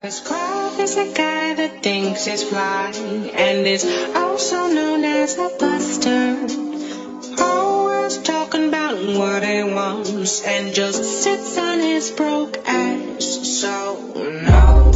Scrub is a guy that thinks he's fly and is also known as a buster. Always talking about what he wants and just sits on his broke ass. So no.